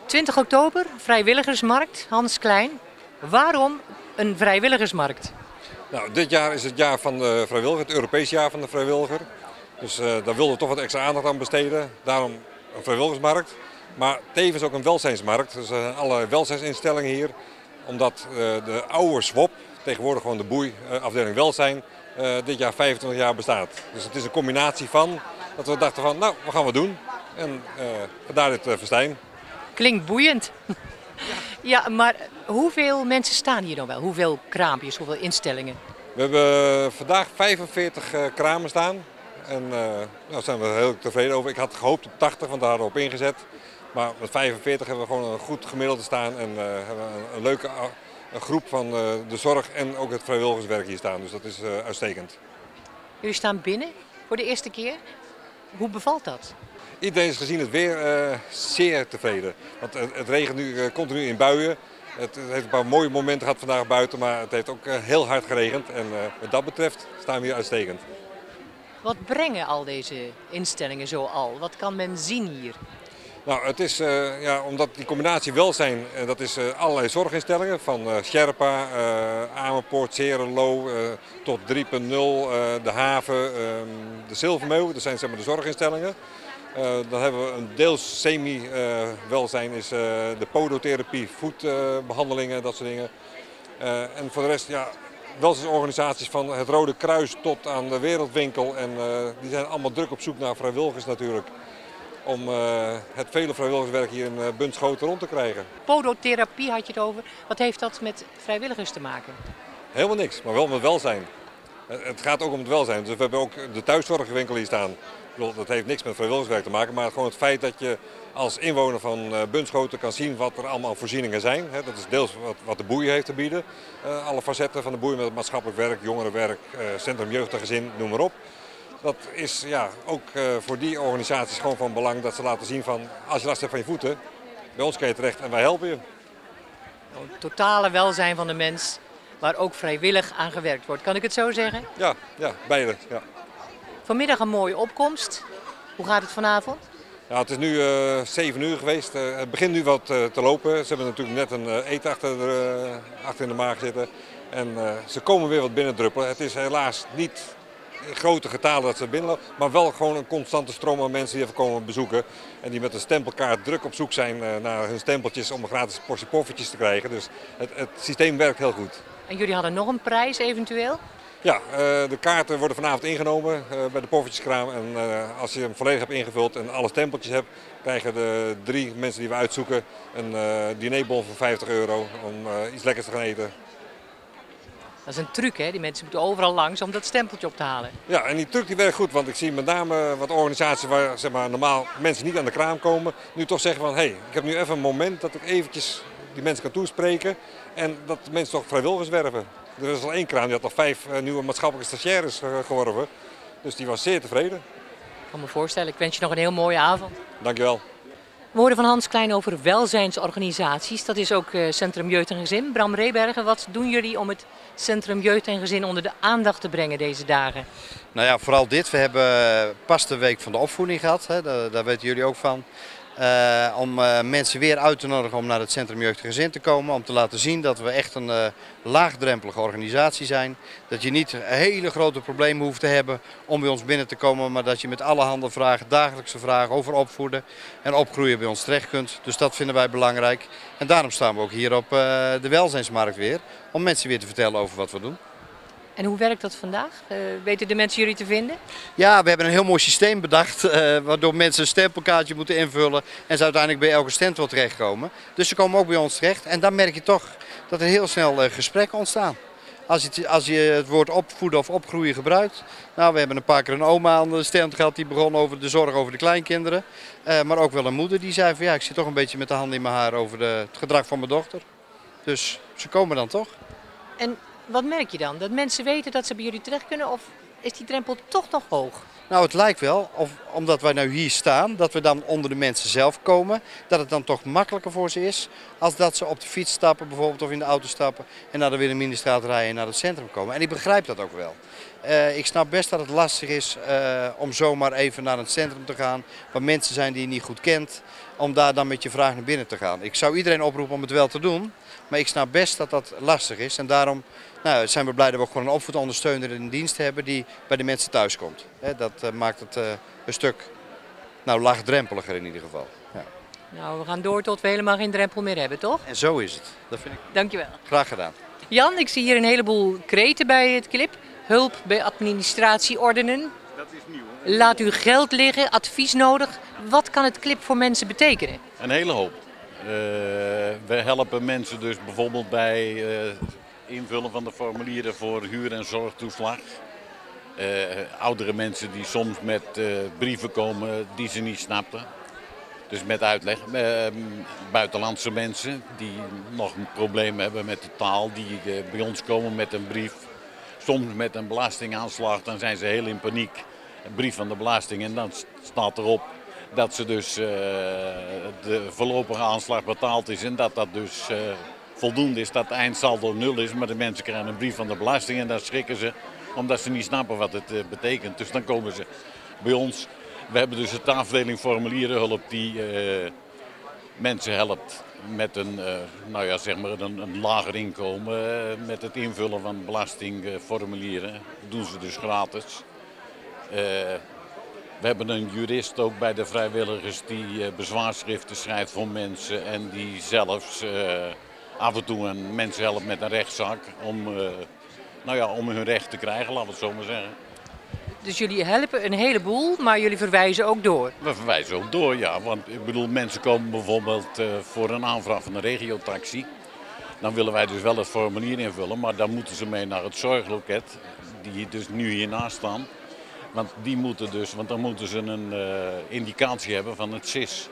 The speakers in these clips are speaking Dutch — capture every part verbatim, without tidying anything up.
twintig oktober, vrijwilligersmarkt, Hans Klein. Waarom een vrijwilligersmarkt? Nou, dit jaar is het jaar van de vrijwilliger, het Europees jaar van de vrijwilliger. Dus uh, daar wilden we toch wat extra aandacht aan besteden. Daarom een vrijwilligersmarkt. Maar tevens ook een welzijnsmarkt. Dus uh, alle welzijnsinstellingen hier. Omdat uh, de oude S W O P, tegenwoordig gewoon de boei, uh, afdeling welzijn, uh, dit jaar vijfentwintig jaar bestaat. Dus het is een combinatie van dat we dachten van, nou, wat gaan we doen? En uh, vandaar dit uh, festijn. Klinkt boeiend. Ja, maar hoeveel mensen staan hier dan wel? Hoeveel kraampjes, hoeveel instellingen? We hebben vandaag vijfenveertig uh, kramen staan. En uh, nou, daar zijn we heel tevreden over. Ik had gehoopt op tachtig, want daar hadden we op ingezet. Maar met vijfenveertig hebben we gewoon een goed gemiddelde staan. En uh, hebben we een, een leuke een groep van uh, de zorg en ook het vrijwilligerswerk hier staan. Dus dat is uh, uitstekend. Jullie staan binnen voor de eerste keer. Hoe bevalt dat? Iedereen is gezien het weer uh, zeer tevreden. Want het, het regent nu uh, continu in buien. Het, het heeft een paar mooie momenten gehad vandaag buiten, maar het heeft ook uh, heel hard geregend. En uh, wat dat betreft staan we hier uitstekend. Wat brengen al deze instellingen zo al? Wat kan men zien hier? Nou, het is, uh, ja, omdat die combinatie welzijn, uh, dat is uh, allerlei zorginstellingen. Van uh, Sherpa, uh, Amerpoort, Serenlo, uh, tot drie punt nul, uh, de haven, uh, de Zilvermeeuw. Dat zijn zeg maar de zorginstellingen. Uh, dan hebben we een deels semi-welzijn, uh, is uh, de podotherapie, voetbehandelingen, uh, dat soort dingen. Uh, en voor de rest, ja, welzijnsorganisaties van het Rode Kruis tot aan de Wereldwinkel. En uh, die zijn allemaal druk op zoek naar vrijwilligers natuurlijk. Om uh, het vele vrijwilligerswerk hier in uh, Bunschoten rond te krijgen. Podotherapie had je het over. Wat heeft dat met vrijwilligers te maken? Helemaal niks, maar wel met welzijn. Het gaat ook om het welzijn. Dus we hebben ook de thuiszorgwinkel hier staan. Dat heeft niks met vrijwilligerswerk te maken, maar gewoon het feit dat je als inwoner van Bunschoten kan zien wat er allemaal voorzieningen zijn. Dat is deels wat de boei heeft te bieden. Alle facetten van de boei met het maatschappelijk werk, jongerenwerk, centrum jeugd en gezin, noem maar op. Dat is ja, ook voor die organisaties gewoon van belang dat ze laten zien van als je last hebt van je voeten, bij ons kan je terecht en wij helpen je. Het totale welzijn van de mens, waar ook vrijwillig aan gewerkt wordt. Kan ik het zo zeggen? Ja, ja beide. Ja. Vanmiddag een mooie opkomst. Hoe gaat het vanavond? Ja, het is nu uh, zeven uur geweest. Uh, het begint nu wat uh, te lopen. Ze hebben natuurlijk net een uh, eten achter, de, uh, achter in de maag zitten. En uh, ze komen weer wat binnendruppelen. Het is helaas niet in grote getalen dat ze binnenlopen, maar wel gewoon een constante stroom aan mensen die even komen bezoeken. En die met een stempelkaart druk op zoek zijn uh, naar hun stempeltjes om een gratis portie poffertjes te krijgen. Dus het, het systeem werkt heel goed. En jullie hadden nog een prijs eventueel? Ja, uh, de kaarten worden vanavond ingenomen uh, bij de poffertjeskraam. En uh, als je hem volledig hebt ingevuld en alle stempeltjes hebt, krijgen de drie mensen die we uitzoeken een uh, dinerbon van vijftig euro om uh, iets lekkers te gaan eten. Dat is een truc, hè? Die mensen moeten overal langs om dat stempeltje op te halen. Ja, en die truc die werkt goed, want ik zie met name wat organisaties waar zeg maar, normaal mensen niet aan de kraam komen, nu toch zeggen van hé, hey, ik heb nu even een moment dat ik eventjes die mensen kan toespreken en dat de mensen toch vrijwilligers werven. Er is al één kraam, die had al vijf uh, nieuwe maatschappelijke stagiaires uh, geworven. Dus die was zeer tevreden. Ik kan me voorstellen. Ik wens je nog een heel mooie avond. Dankjewel. We hoorden van Hans Klein over welzijnsorganisaties. Dat is ook uh, Centrum Jeugd en Gezin. Bram Rebergen, wat doen jullie om het Centrum Jeugd en Gezin onder de aandacht te brengen deze dagen? Nou ja, vooral dit. We hebben pas de week van de opvoeding gehad. Hè. Daar, daar weten jullie ook van. Uh, om uh, mensen weer uit te nodigen om naar het Centrum Jeugd en Gezin te komen. Om te laten zien dat we echt een uh, laagdrempelige organisatie zijn. Dat je niet hele grote problemen hoeft te hebben om bij ons binnen te komen. Maar dat je met allerhande vragen, dagelijkse vragen over opvoeden en opgroeien bij ons terecht kunt. Dus dat vinden wij belangrijk. En daarom staan we ook hier op uh, de welzijnsmarkt weer. Om mensen weer te vertellen over wat we doen. En hoe werkt dat vandaag? Uh, weten de mensen jullie te vinden? Ja, we hebben een heel mooi systeem bedacht, uh, waardoor mensen een stempelkaartje moeten invullen en ze uiteindelijk bij elke stand wel terechtkomen. Dus ze komen ook bij ons terecht en dan merk je toch dat er heel snel uh, gesprekken ontstaan. Als je, als je het woord opvoeden of opgroeien gebruikt. Nou, we hebben een paar keer een oma aan de stand gehad die begon over de zorg over de kleinkinderen. Uh, maar ook wel een moeder die zei van ja, ik zit toch een beetje met de handen in mijn haar over de, het gedrag van mijn dochter. Dus ze komen dan toch. En wat merk je dan? Dat mensen weten dat ze bij jullie terecht kunnen of is die drempel toch nog hoog? Nou, het lijkt wel, of, omdat wij nu hier staan, dat we dan onder de mensen zelf komen. Dat het dan toch makkelijker voor ze is, als dat ze op de fiets stappen bijvoorbeeld of in de auto stappen. En naar de Wilhelminastraat rijden en naar het centrum komen. En ik begrijp dat ook wel. Uh, ik snap best dat het lastig is uh, om zomaar even naar het centrum te gaan. Waar mensen zijn die je niet goed kent. om daar dan met je vraag naar binnen te gaan. Ik zou iedereen oproepen om het wel te doen, maar ik snap best dat dat lastig is. En daarom nou, zijn we blij dat we ook gewoon een opvoedondersteuner in dienst hebben die bij de mensen thuis komt. Dat uh, maakt het uh, een stuk nou, laagdrempeliger in ieder geval. Ja. Nou, we gaan door tot we helemaal geen drempel meer hebben, toch? En zo is het. Dat vind ik Dankjewel. graag gedaan. Jan, ik zie hier een heleboel kreten bij het clip. Hulp bij administratie ordenen. Dat is nieuw. Hè? Laat uw geld liggen, advies nodig. Wat kan het clip voor mensen betekenen? Een hele hoop. Uh, we helpen mensen dus bijvoorbeeld bij uh, invullen van de formulieren voor huur- en zorgtoeslag. Uh, oudere mensen die soms met uh, brieven komen die ze niet snapten. Dus met uitleg. Uh, buitenlandse mensen die nog een probleem hebben met de taal, die uh, bij ons komen met een brief. Soms met een belastingaanslag, dan zijn ze heel in paniek. Een brief van de belasting en dan staat erop dat ze dus uh, de voorlopige aanslag betaald is en dat dat dus uh, voldoende is, dat het eindsaldo nul is. Maar de mensen krijgen een brief van de belasting en dan schrikken ze omdat ze niet snappen wat het uh, betekent. Dus dan komen ze bij ons. We hebben dus de afdeling formulierenhulp die uh, mensen helpt met een, uh, nou ja, zeg maar een, een lager inkomen. Uh, met het invullen van belastingformulieren. Dat doen ze dus gratis. Uh, we hebben een jurist ook bij de vrijwilligers die uh, bezwaarschriften schrijft voor mensen. En die zelfs uh, af en toe een mensen helpt met een rechtszaak om, uh, nou ja, om hun recht te krijgen, laten we het zo maar zeggen. Dus jullie helpen een heleboel, maar jullie verwijzen ook door? We verwijzen ook door, ja. Want ik bedoel, mensen komen bijvoorbeeld uh, voor een aanvraag van een regiotaxi. Dan willen wij dus wel het formulier invullen, maar dan moeten ze mee naar het zorgloket, die dus nu hiernaast staan. Want die moeten dus, want dan moeten ze een uh, indicatie hebben van het S I S.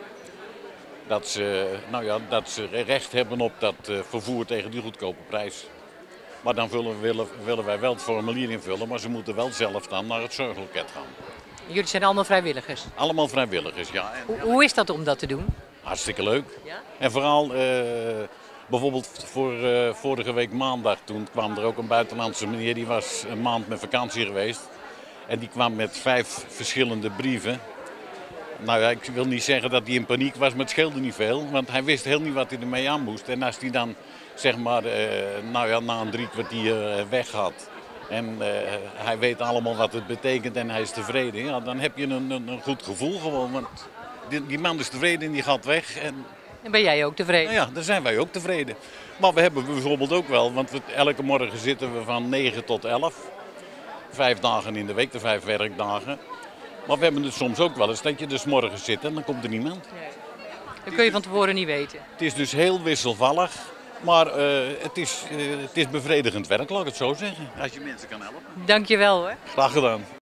Dat ze, nou ja, dat ze recht hebben op dat uh, vervoer tegen die goedkope prijs. Maar dan willen, willen, willen wij wel het formulier invullen, maar ze moeten wel zelf dan naar het zorgloket gaan. Jullie zijn allemaal vrijwilligers? Allemaal vrijwilligers, ja. En, Hoe, hoe is dat om dat te doen? hartstikke leuk. Ja? En vooral, uh, bijvoorbeeld voor uh, vorige week maandag, toen kwam er ook een buitenlandse meneer, die was een maand met vakantie geweest. En die kwam met vijf verschillende brieven. Nou ja, ik wil niet zeggen dat hij in paniek was, maar het scheelde niet veel. Want hij wist heel niet wat hij ermee aan moest. En als hij dan, zeg maar, uh, nou ja, na een drie kwartier uh, weg had. En uh, hij weet allemaal wat het betekent en hij is tevreden. Ja, dan heb je een, een, een goed gevoel gewoon. Want die, die man is tevreden en die gaat weg. En En ben jij ook tevreden? nou ja, dan zijn wij ook tevreden. Maar we hebben bijvoorbeeld ook wel, want we, elke morgen zitten we van negen tot elf. Vijf dagen in de week, de vijf werkdagen. Maar we hebben het soms ook wel eens dat je dus morgen zit en dan komt er niemand. Nee. Dat kun je van tevoren niet weten. Het is dus heel wisselvallig, maar uh, het, is, uh, het is bevredigend werk, laat ik het zo zeggen. Als je mensen kan helpen. Dankjewel hoor. Graag gedaan.